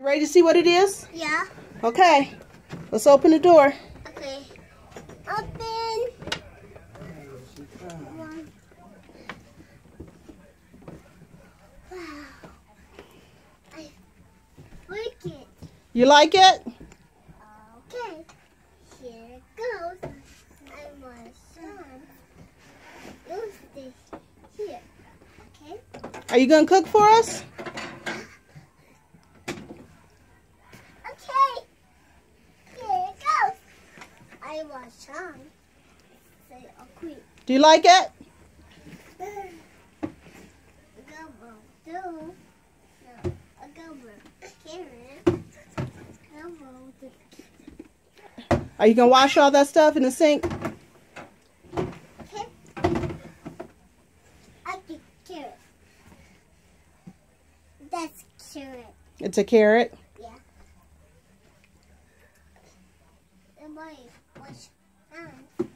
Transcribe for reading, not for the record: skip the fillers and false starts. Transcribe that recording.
Ready to see what it is? Yeah. Okay. Let's open the door. Okay. Open. Wow. I like it. You like it? Okay. Here it goes. I want some. Use this here. Okay. Are you going to cook for us? Okay. Here it goes. I want some. Say okay. Do you like it? Are you going to wash all that stuff in the sink? Okay. I get carrot. That's carrot. It's a carrot. Yeah. And my wash hands.